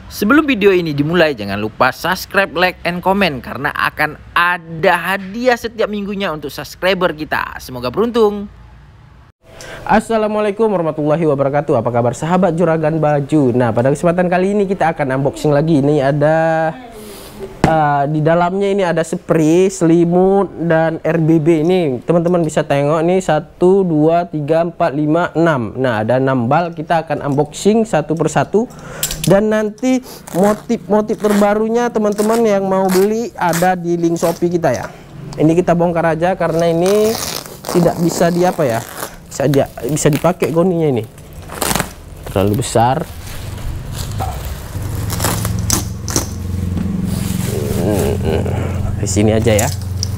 Sebelum video ini dimulai, jangan lupa subscribe, like, and comment karena akan ada hadiah setiap minggunya untuk subscriber kita. Semoga beruntung. Assalamualaikum warahmatullahi wabarakatuh. Apa kabar sahabat juragan baju? Nah, pada kesempatan kali ini kita akan unboxing lagi. Ini ada di dalamnya ini ada spray, selimut, dan RBB. Ini teman-teman bisa tengok nih 1, 2, 3, 4, 5, 6. Nah, ada 6 bal. Kita akan unboxing satu persatu. Dan nanti motif-motif terbarunya teman-teman yang mau beli ada di link Shopee kita ya. Ini kita bongkar aja karena ini tidak bisa di apa ya? Bisa dipakai goninya ini. Terlalu besar. Di sini aja ya.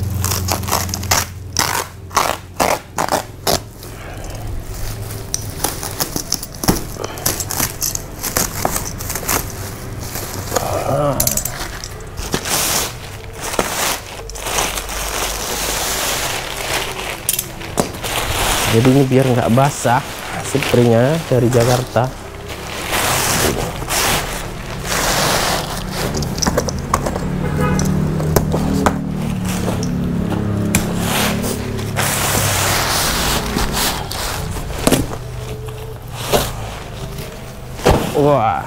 Jadi ini biar nggak basah, spraynya dari Jakarta. Wah,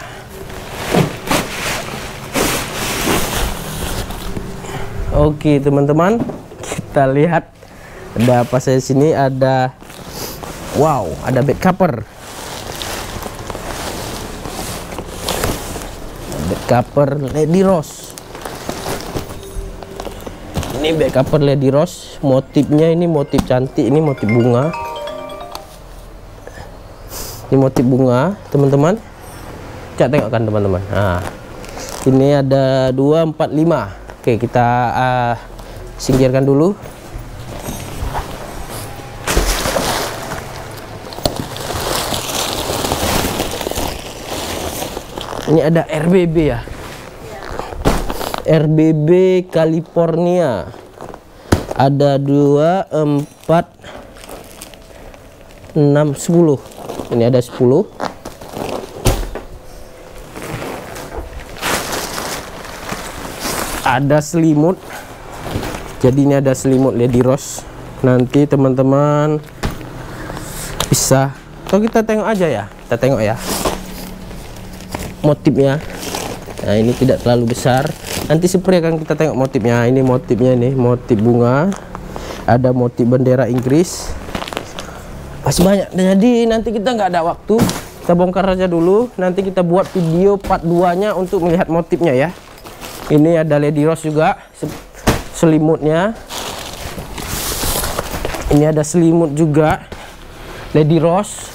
oke teman-teman, kita lihat ada apa saya sini. Ada ada bed cover, Lady Rose. Ini bed cover Lady Rose, motifnya ini motif cantik, ini motif bunga. Ini motif bunga teman-teman. Cak tengok kan teman-teman. Nah, ini ada 2, 4, 5. Oke, kita singkirkan dulu. Ini ada RBB ya. RBB California. Ada 2, 4, 6, 10. Ini ada 10. Ada selimut. Jadi ini ada selimut Lady Rose. Nanti teman-teman bisa, atau kita tengok aja ya. Kita tengok ya motifnya. Nah, ini tidak terlalu besar. Nanti spray akan kita tengok motifnya. Ini motifnya, nih motif bunga. Ada motif bendera Inggris. Masih banyak. Jadi nanti kita nggak ada waktu. Kita bongkar aja dulu. Nanti kita buat video part 2-nya untuk melihat motifnya ya. Ini ada Lady Rose juga selimutnya. Ini ada selimut juga Lady Rose.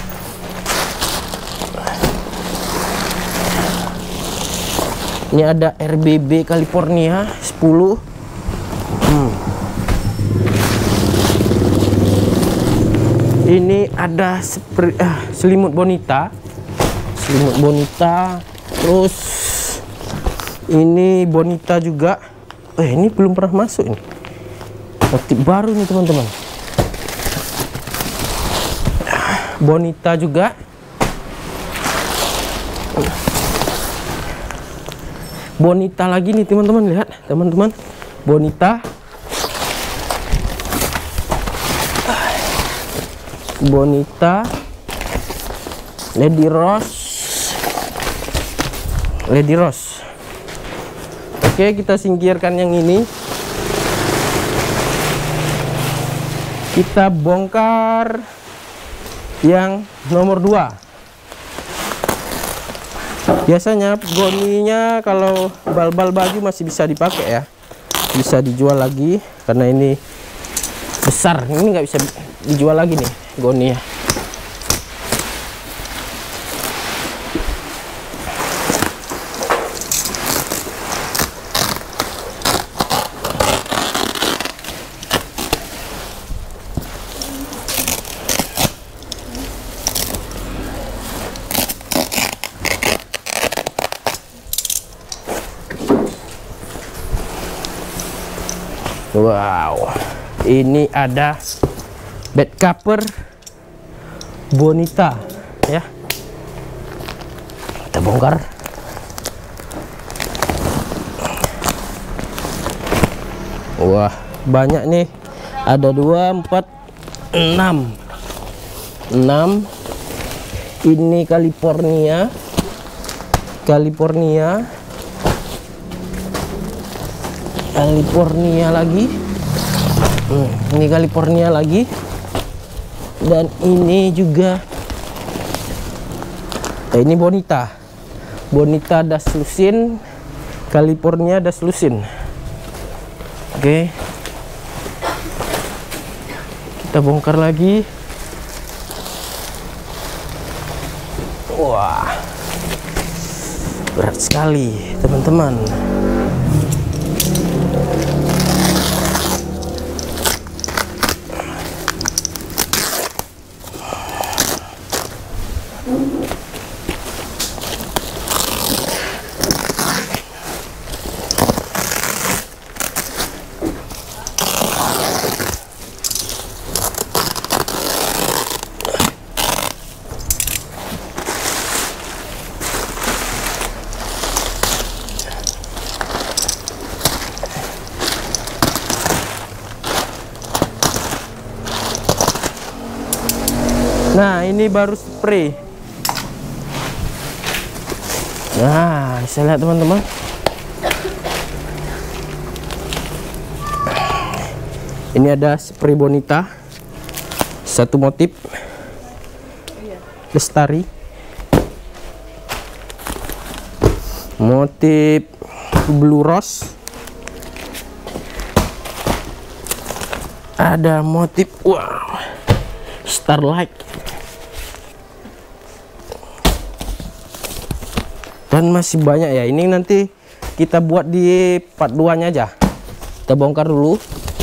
Ini ada RBB California 10. Ini ada selimut Bonita. Terus ini Bonita juga. Ini belum pernah masuk ini. Motif baru nih teman-teman. Bonita juga. Bonita lagi nih teman-teman, lihat teman-teman. Bonita Lady Rose. Oke, kita singkirkan yang ini. Kita bongkar yang nomor 2. Biasanya goninya kalau bal-bal baju masih bisa dipakai ya, bisa dijual lagi karena ini besar. Ini nggak bisa dijual lagi nih goninya. Wow, ini ada bed cover Bonita ya. Kita bongkar. Wah, banyak nih. Ada 2, 4, 6. Ini California lagi. Ini California lagi. Dan ini juga ini Bonita das Lucin, California das Lucin. Oke. Kita bongkar lagi. Wah, berat sekali teman-teman. Nah, ini baru spray. Nah, bisa lihat teman-teman. Ini ada spray Bonita. Satu motif. Lestari. Motif blue rose. Ada motif wow, starlight. Dan masih banyak ya. Ini nanti kita buat di part 2-nya aja. Kita bongkar dulu.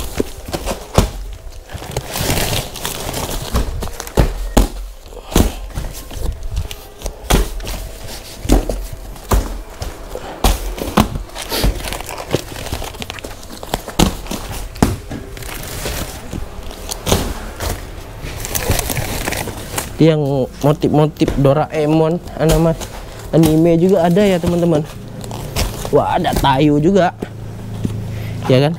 Yang motif-motif Doraemon, anime juga ada ya teman-teman. Wah, ada Tayo juga ya kan.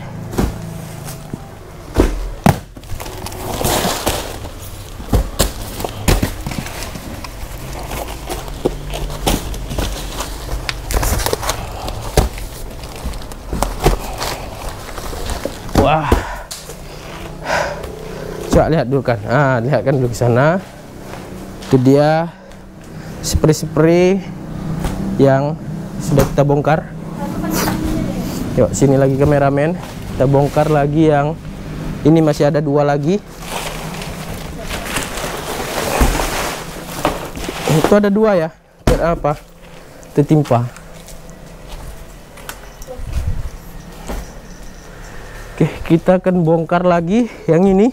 Wah, coba lihat dulu kan. Lihat kan dulu ke sana. Itu dia spray-spray yang sudah kita bongkar. Yuk sini lagi kameramen, kita bongkar lagi yang ini. Masih ada 2 lagi. Itu ada 2 ya. Apa? Tertimpa. Oke, kita akan bongkar lagi yang ini.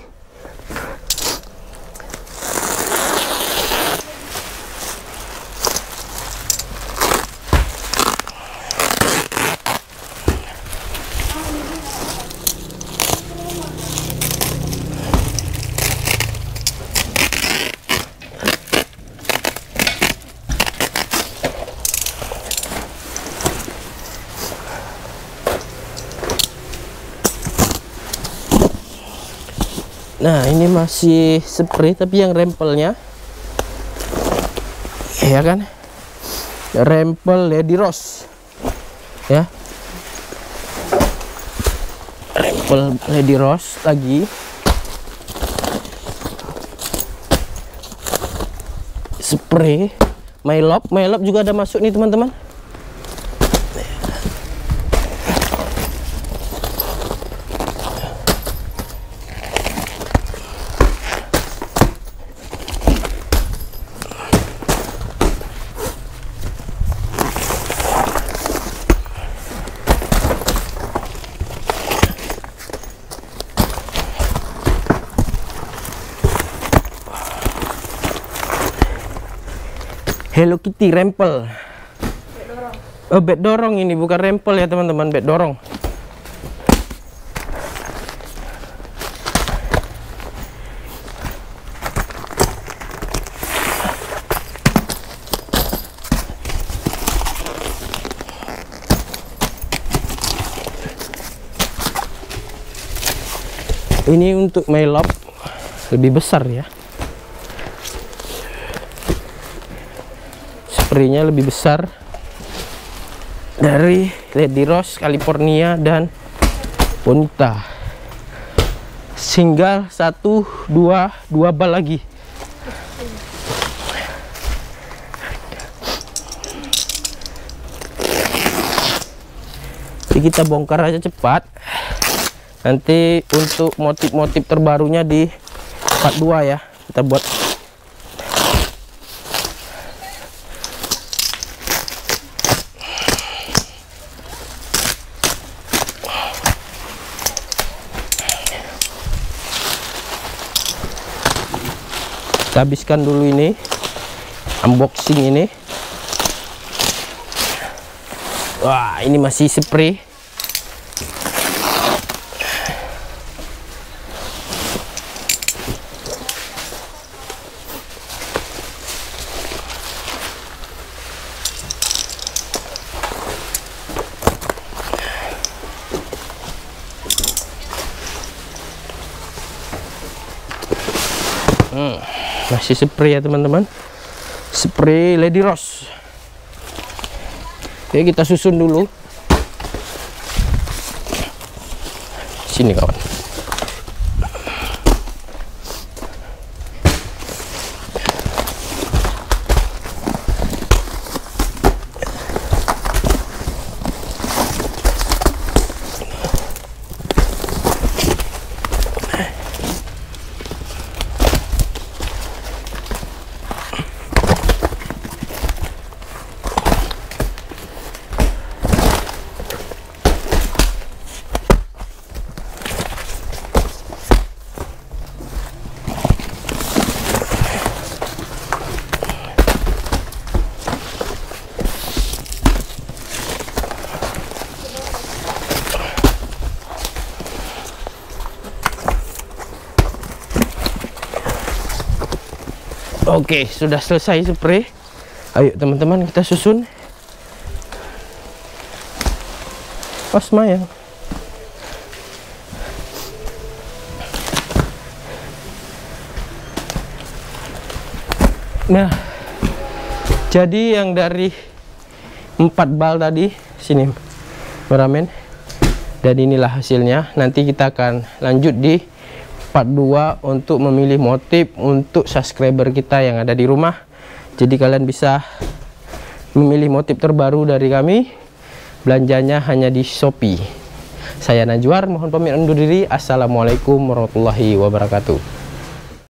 Nah, ini masih spray tapi yang rempelnya ya kan, rempel Lady Rose ya, rempel Lady Rose lagi. Spray My Love juga ada masuk nih teman-teman. Hello Kitty rempel. Oh, bed dorong ini, bukan rempel ya teman-teman, bed dorong. Ini untuk Melop lebih besar ya, spraynya lebih besar dari Lady Rose, California, dan Bonita. Single 1, 2 bal lagi. Jadi kita bongkar aja cepat. Nanti untuk motif-motif terbarunya di part 2 ya, kita buat. Kita habiskan dulu ini unboxing ini. Wah, ini masih spray. Masih spray ya teman-teman, spray Lady Rose. Oke, kita susun dulu. Sini kawan. Oke, sudah selesai spray. Ayo teman-teman, kita susun. Pas Mayang. Nah, jadi yang dari 4 bal tadi sini beramen, dan inilah hasilnya. Nanti kita akan lanjut di part 2 untuk memilih motif untuk subscriber kita yang ada di rumah. Jadi kalian bisa memilih motif terbaru dari kami. Belanjanya hanya di Shopee. Saya Najwar, mohon pamit undur diri. Assalamualaikum warahmatullahi wabarakatuh.